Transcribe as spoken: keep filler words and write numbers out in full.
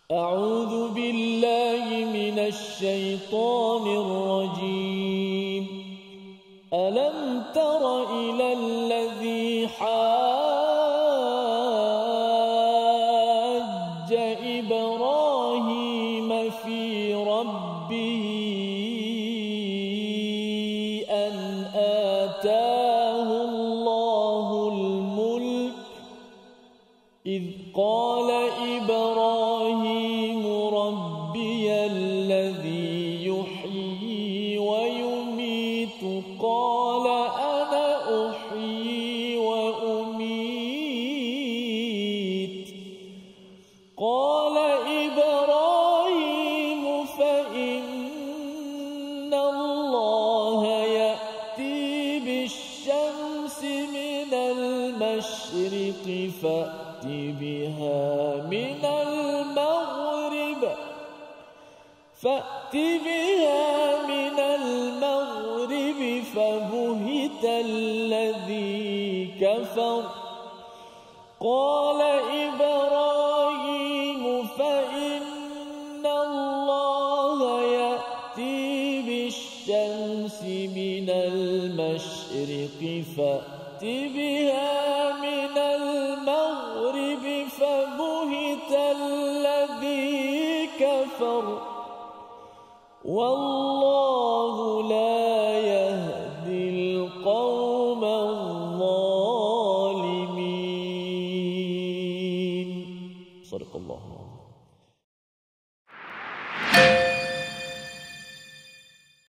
أعوذ بالله من الشيطان الرجيم. ألم تر إلى الذي حاج إبراهيم في ربه أن آتاه الله الملك إذ قال إبراهيم ربي الذي يحيي ويميت قال أنا أحيي وأميت قال إبراهيم فإن الله يأتي بالشمس من المشرق فأت بها من المغرب فأت بها من المغرب فبهت الذي كفر قال إبراهيم فإن الله يأتي بالشمس من المشرق فأت بها من المغرب فبهت الذي كفر والله لا